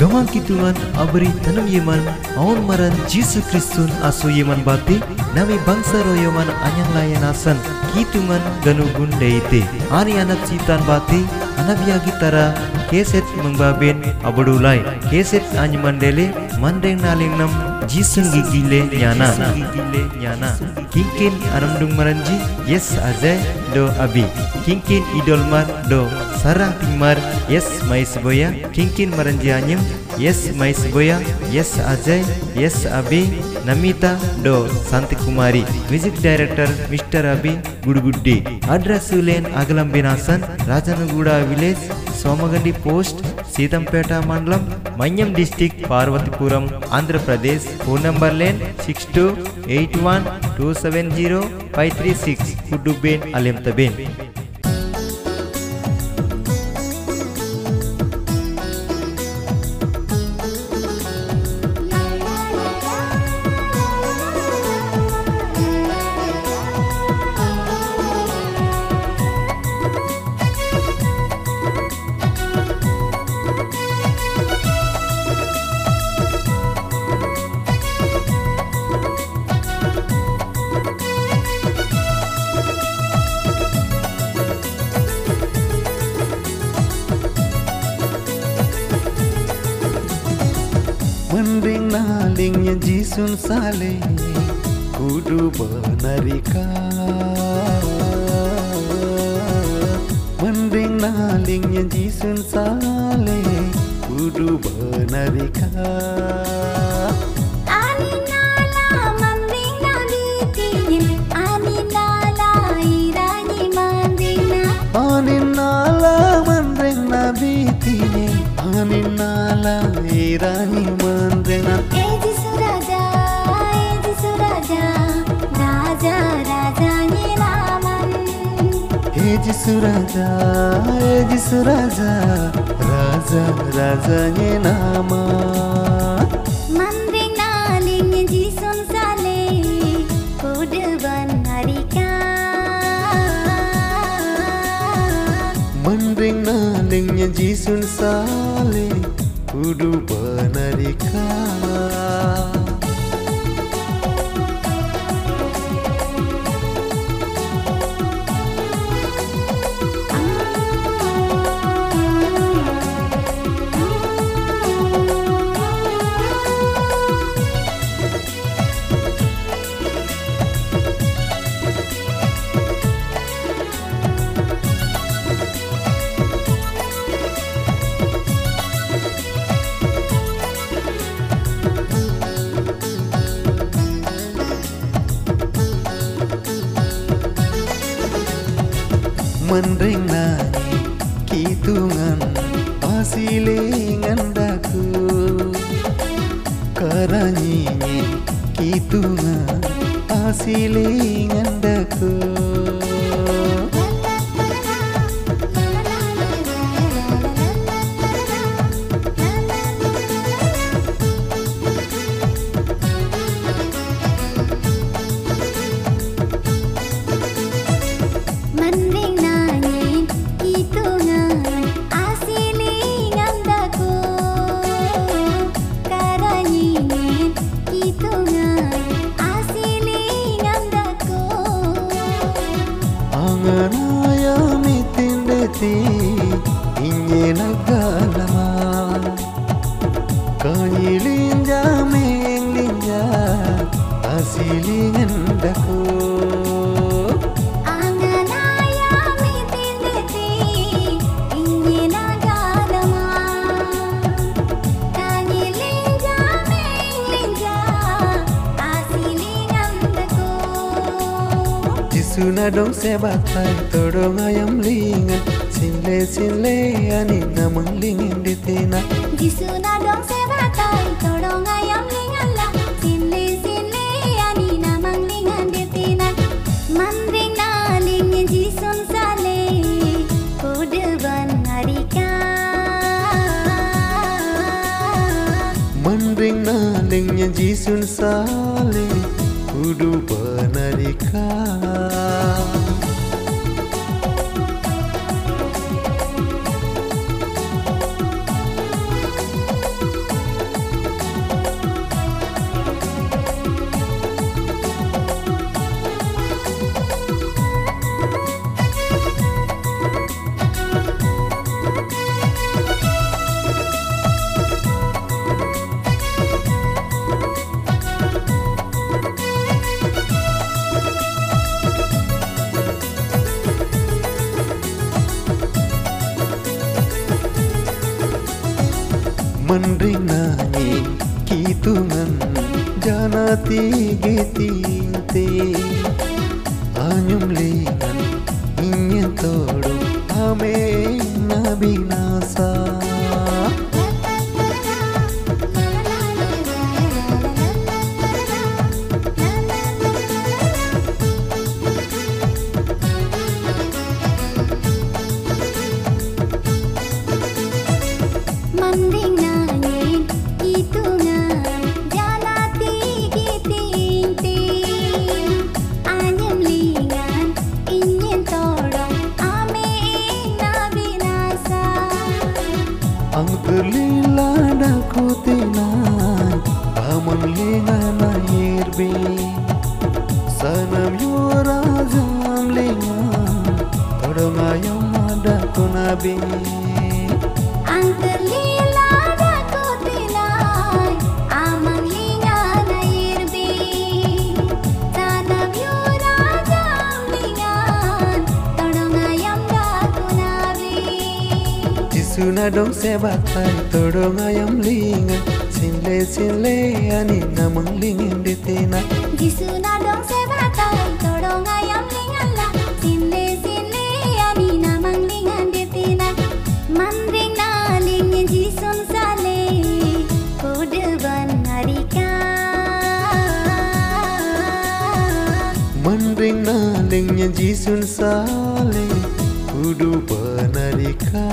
Gamang kitungan abri tanam yeman aun maran Yesus Kristun asu yeman bati nami bangsa royoman anyang layanasan kitungan ganugun deite ani anak citan bati anak gitara keset mengbaben abadulai keset anyamandele mandeng naling nam Jisung gigile nyana kingkin aramdung maranji yes Ajay do abi kingkin idolmar do sarang tingmar yes mais boya kingkin maranji anyem yes mais boya yes Ajay yes abi Namita do Santi Kumari music director Mr. Abi Guduguddi address Sulen Agalam Binasan Rajanuguda village Somagandi post Sitampeta Mandalam Manyam district Parvatipuram Andhra Pradesh phone number line 6281270536 Kuduben Alemtaben. Mending nalingnya jisun sale kudu benarika Mending nalingnya jisun sale kudu benarika Aninala irani mandena Eji Suraja Raja Raja Nilaman Eji Suraja Raja Raja Nyenama Mandring naling jisun sale kudeban harika Mending nalingnya jisun sale kudu benarika Mendring nani kitungan pasilingan daku Karanyi kitungan pasilingan daku Anganaya mitindeti inye nagalama Kanyilinja menglinja asilingan daku Anganaya mitindeti inye nagalama Kanyilinja menglinja asilingan daku Jisuna dong sebatai todong ayam lingan Sinle ani namang lingin ditina Jisuna dong sebatai todong ayam lingan lah Sinle ani namang lingan detinan Mandring naling jisun sale kudeban harika Mendring nalingnya jisun sale kudu benarika Mendring nyanyi kitungan janati getinte anyum lingan ingin todong ame nabinasa. Mending nangin hitungan janati giting-ting anyem lingan ingin tolong ame na binasa. Ang terlila daku tinan aman lingan airbe sanam yura jam lingan todong ayam ada kunabi. Ang terlila daku tilay amang lingan airbe tanam yura jam lingan todong ayam daku nabi. Jisuna dong sebatai todong ayam lingan sinle ani namang lingin ditina. Jisuna dong sebatai todong ayam lingan la sinle ani namang lingan ditina. Mandring na lingin jisun sale kudeban harika. Mendring nalingnya jisun sale kudu benarika.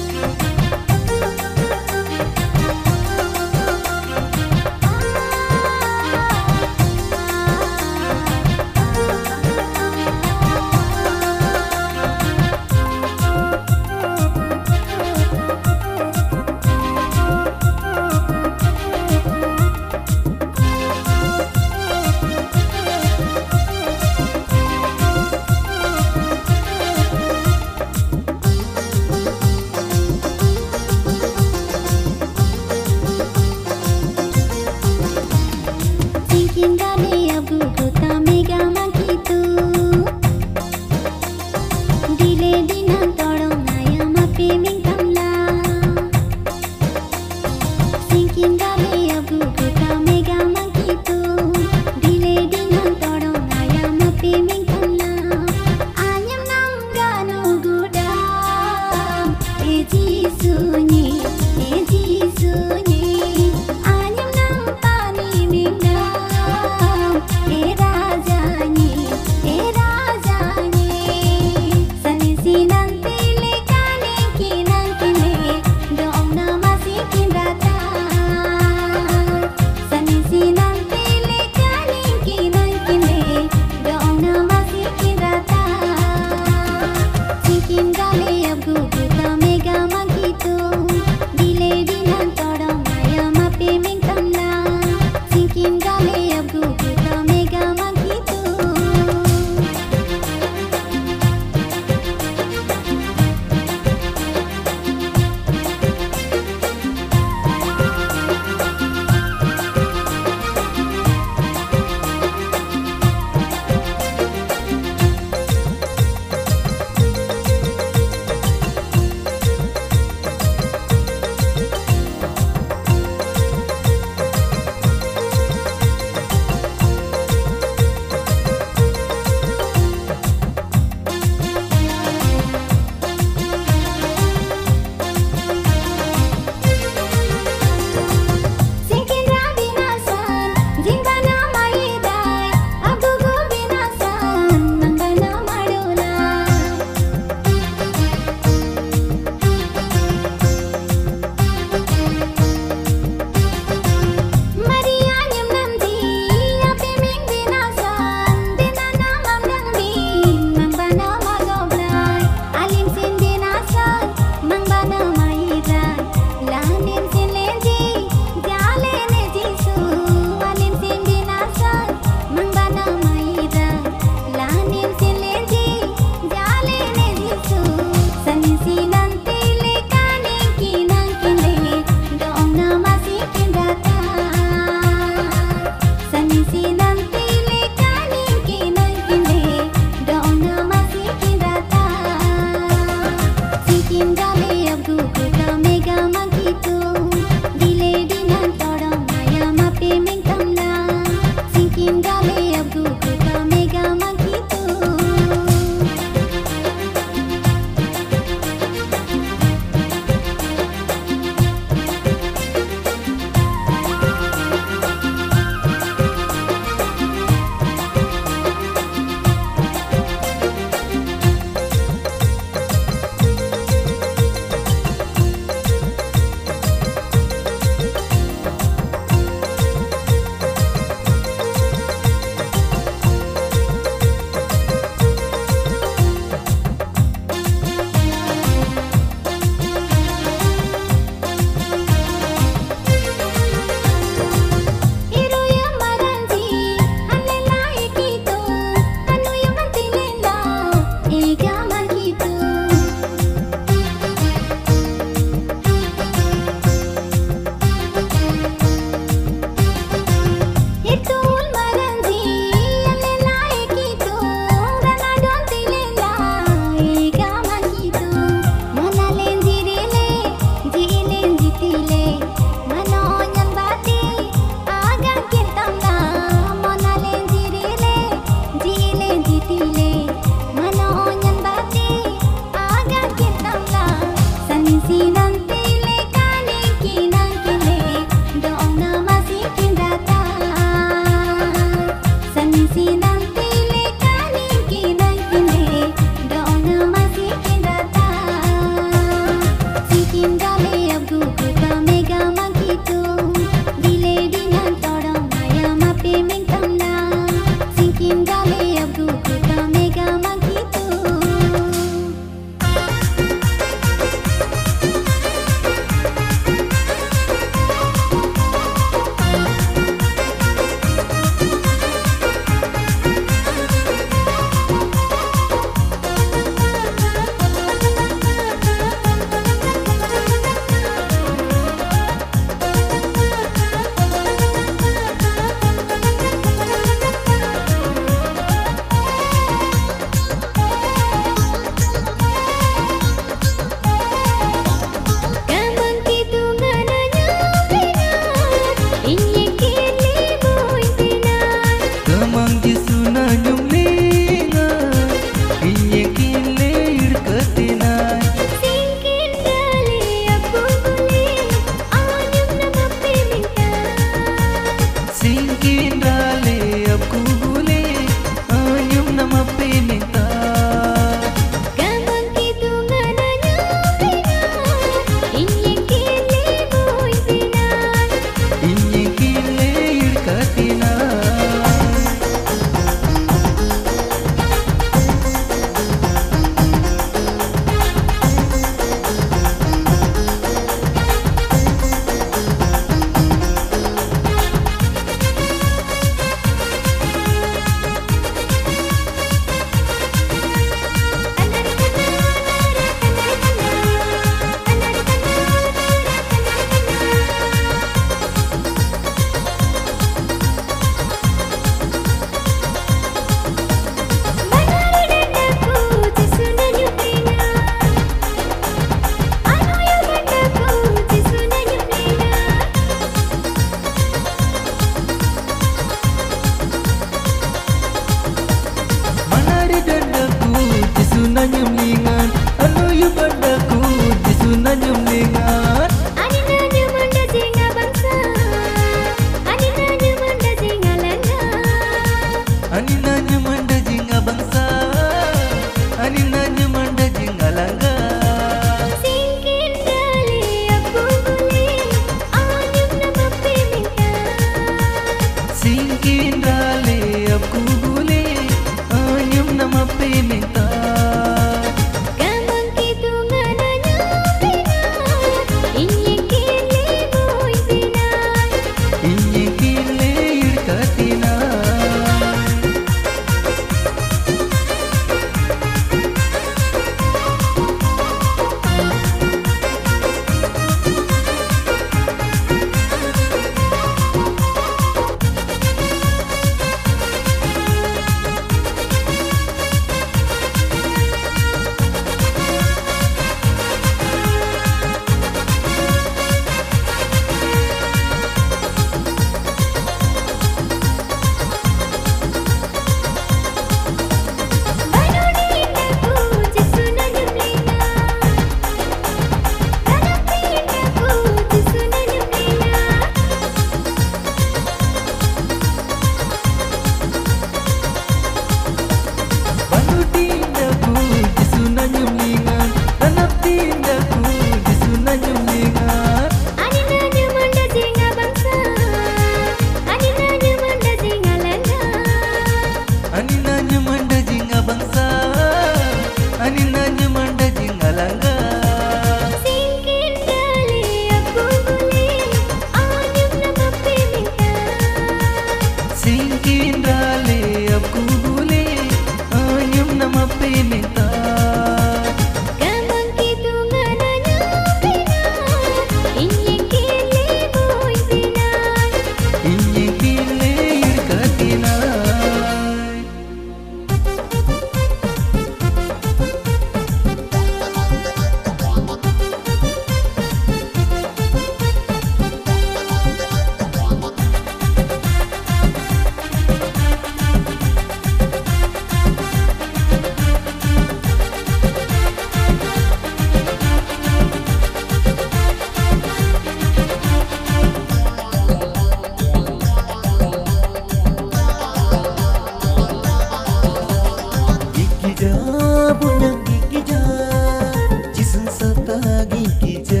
ja bunyang gigi ja jisun sata gigi ja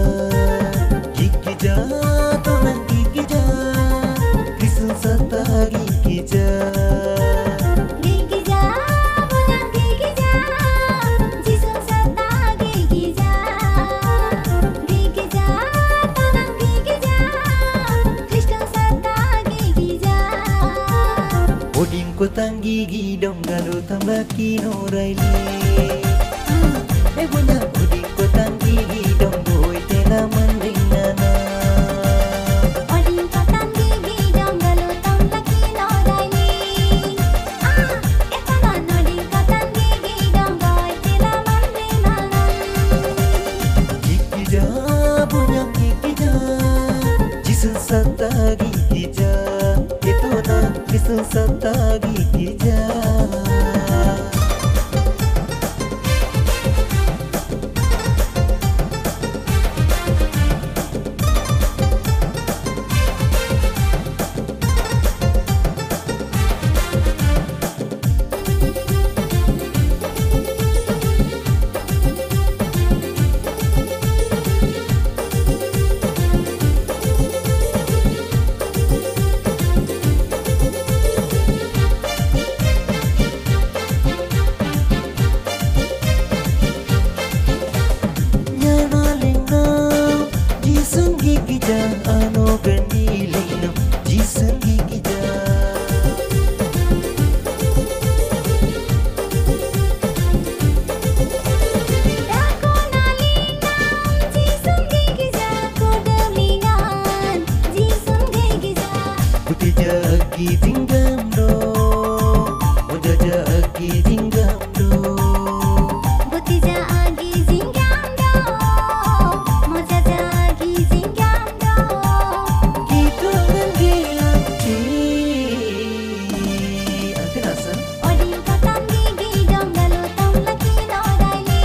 tonang gigi ja jisun sata gigi ja gigi ja bunyang gigi ja jisun sata gigi ja tonang gigi ja Krishna sata gigi ja oding ko tang gigi dong galo tambaki no raili bunya oding ko tang gigi dong boy tela manding nana oding ko tang gigi dong galo tambaki no raili etaman oding ko tang gigi dong boy tela manding nana gigi ja bunya gigi ja jisun sata gigi ja itu na jisun sata gigi ja ano gandiling jisun gigi ja Dako nalingan jisun gigi ja kodelingan jisun gigi ja putih jagi tinggam do moja jagi tinggam do buti ja agi zinggam do moja ja agi zinggam do gitu menggilang ante rasa oding ko tang gigi dong galo tong laki no raili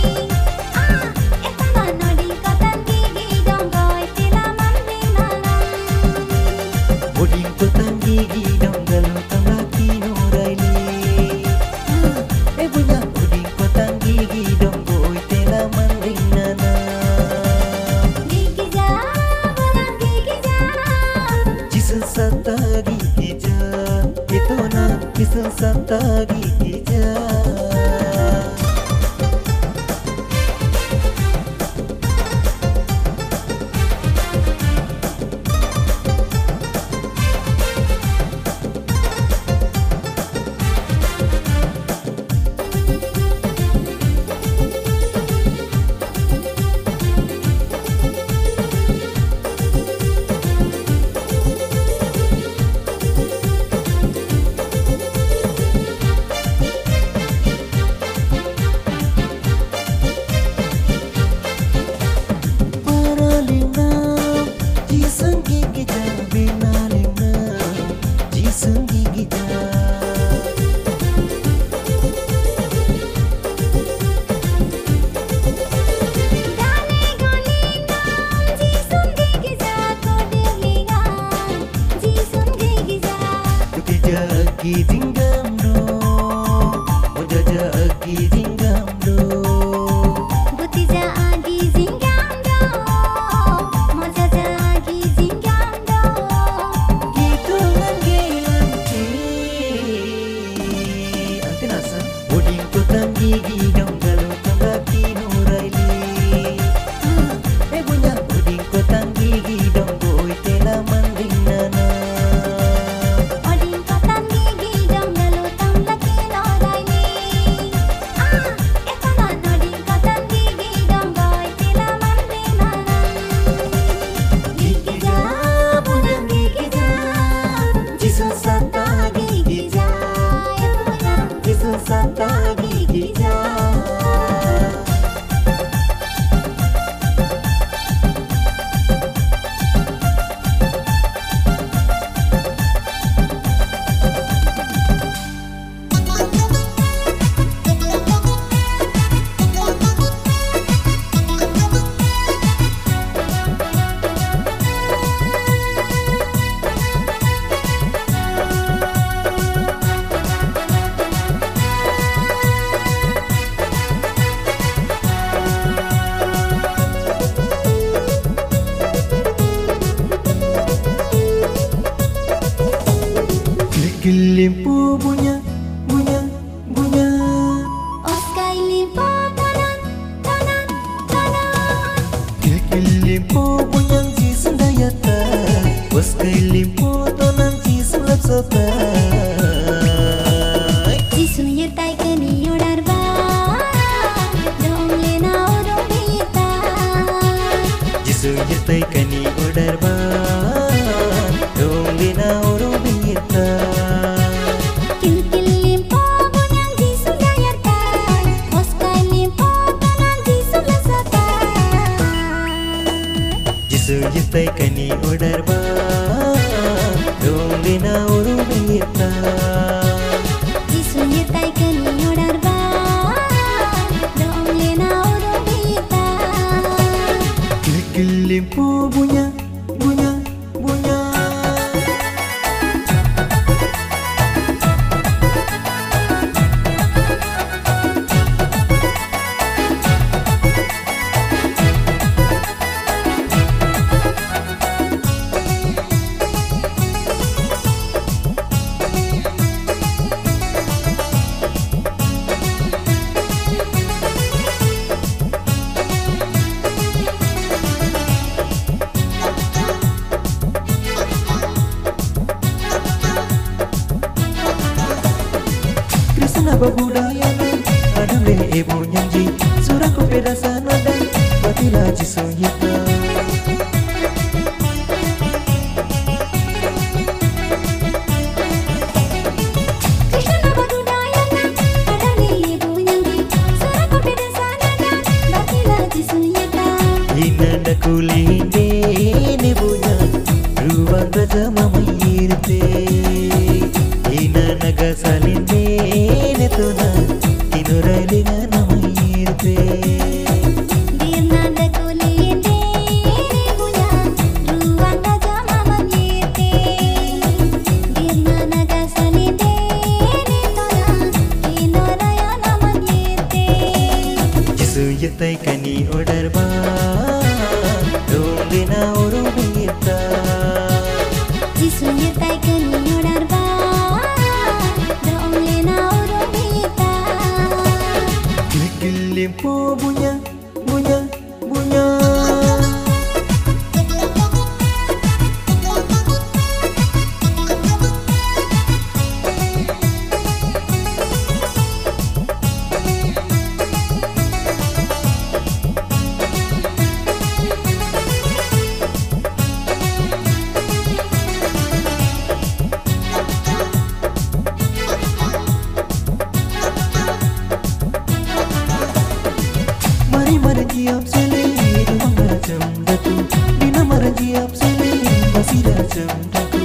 etaman oding ko tang gigi dong boy tila manding nana oding ko tang gigi dong galo tambaki no raili bunya oding ko tang gigi dong boy tela manding nana gigi ja bunyang gigi ja jisun sata gigi ja itu na jisun sata gigi ja Paralinam jisun gigi ja binalinam jisun gigi ja Dane golingan jisun gigi ja kodelingan jisun gigi ja putih jagi tinggam do moja jagi tinggam do buti ja agi zinggam do moja ja agi zinggam do gitu menggilang ante rasa oding ko tang gigi dong galo tambaki no raili bunya oding ko tang gigi dong boy tela manding nana oding ko tang gigi dong galo tong laki no raili etaman oding ko tang gigi dong boy tila manding nana gigi ja bunyang gigi ja jisun sata gigi ja bunyang jisun sata gigi ja limpu bunyi bunyi bunyi. Oskai limpo tanan tanan tanan. Limpu bunyi si sendayata. Oskai limpu tonan si sulap sota. Jisu yertai keni odar ba. Dong lena odong bita. Jisu yetai kani odar ba. Dong lena odong bita. Kil limpo bunyang jisu dayartai. Oskai limpo tanan jisu lesatai. Jisu yetai kani odar ba. Dong lena odong bita. Jisu yertai keni odar ba. Dong lena odong bita. Limpu bunyi bunyi bunyi. Krishna babudaya adule ibu nyanyi suraku beda sana dan batila jisuyita. Krishna badudayana adale ibu nyanyi suraku beda sana dan batila jisuyata. Inanda kulinde nibunya ruang raja mamayirte. Ina naga salinde netuna kinurailinga namayirte. Dirnanda kulinde ribunya ruang raja mamanyete. Dirna naga salinde nitona kinoraya namanyete. Jisu yetai kani odar ba. Dong lena odong bita. Jisu yertai keni odar ba. Dong lena odong bita. Limpu bunyi bunyi bunyi. Mari merenjiap sele ruang rajam datu. Bina merenjiap sele masih rajam datu.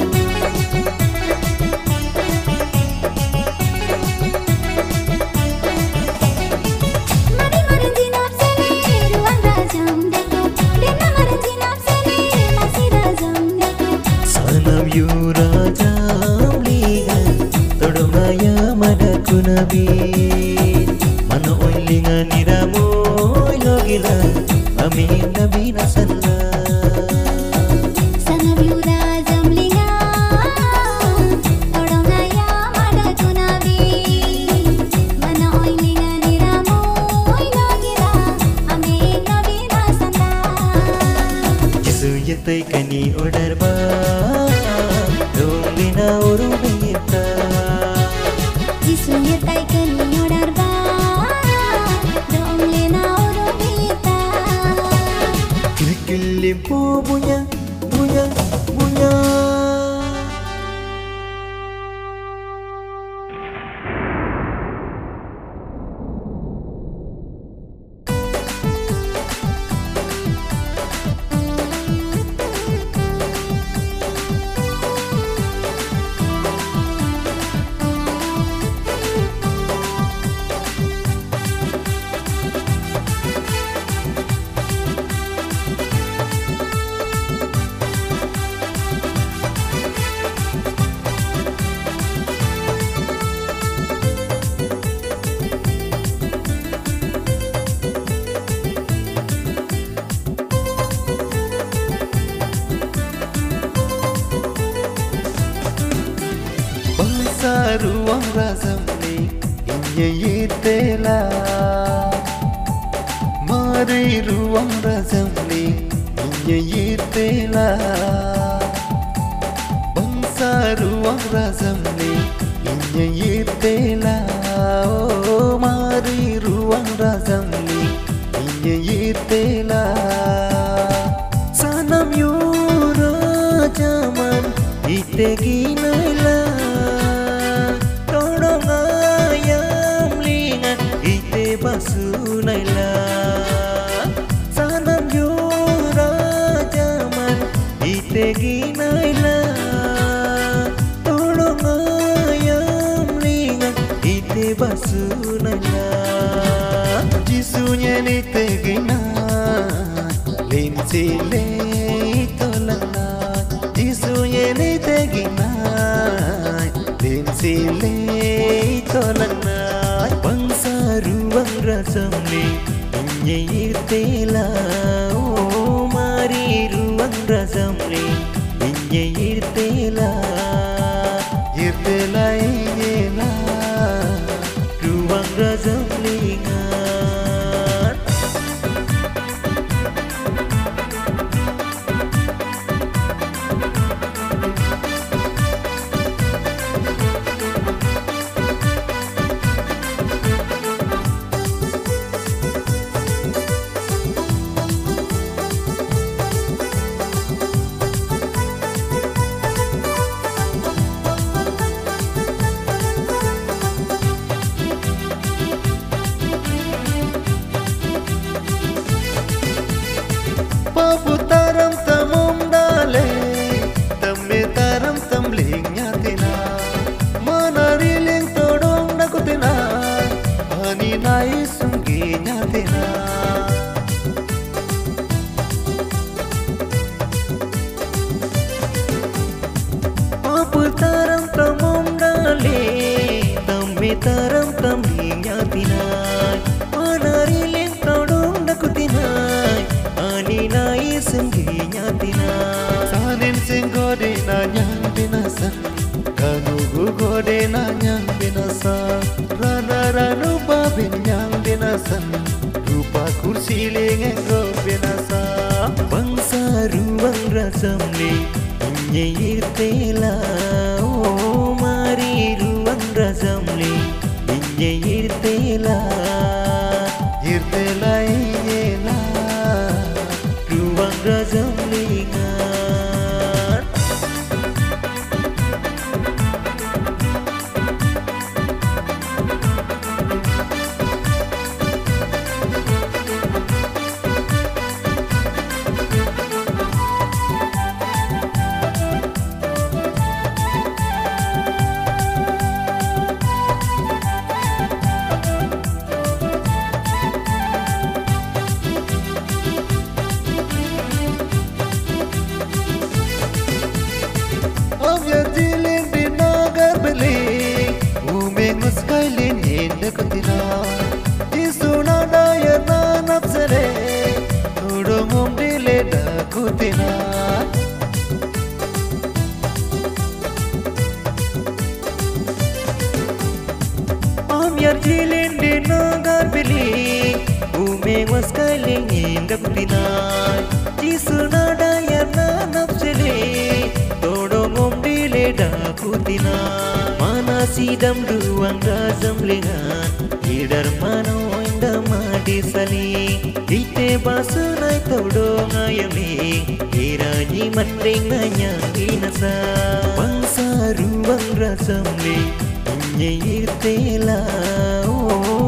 Mari merenjinap sele ruang rajam datu. Dina merenjinap sele masih rajam datu. Sanam yu rajam lingan todong naya madaku nabi. Mana oilingan niramu logila amin nabi nasalla. Sana biura jamlinga Todong naya madaku nabi. Mana oilinga niramu oilogira amin nabi nasanda. Jisu yetai kani odar ba. Dong lena odong bita. Jisu yertai keni odar ba. Dong lena odong bita. Limpu bunyi bunyi bunyi. ruang razamli inye yitela mari ruang razamli inye yitela bangsa ruang razamli inye yitela oh mari ruang razamli inye yitela sanam yura jaman itegi naila todong ayam lingan ite basu naila sanam yura jaman itegi naila todong ayam lingan ite basu naila jisunya itegi na linsile tolana jisunya itegi na linsile tolana bangsa ruang razamli inye yitela oh mari ruang razamli inye yitela yitela yela ruang razamli Paputaram tamum dale tamme taram tamling nyatina manariling todong nakutina ani nai sunggi nyatina Paputaram tamum dale tamme taram tamling nyatina manariling todong nakutina nai sengginya tina sanin singgode nanyang binasan kanugu gode nanyang binasan rana ranu babin yang binasan rupa kursi lengenggo binasan bangsa ruang razamli inye yitela oh mari ruang razamli inye yitela yitela yela ruang razamlingan kutina isuna daya nanap sere todong umdile da kutina amyar jilin di nagar bili umeng waskaling inda kutina isuna daya nanap sere todong umdile da kutina sidam ruang razamlingan idar mano inda madi sali ite basunai todong ayami iraji manding anyang inasa bangsa ruang razamli inye yitela oh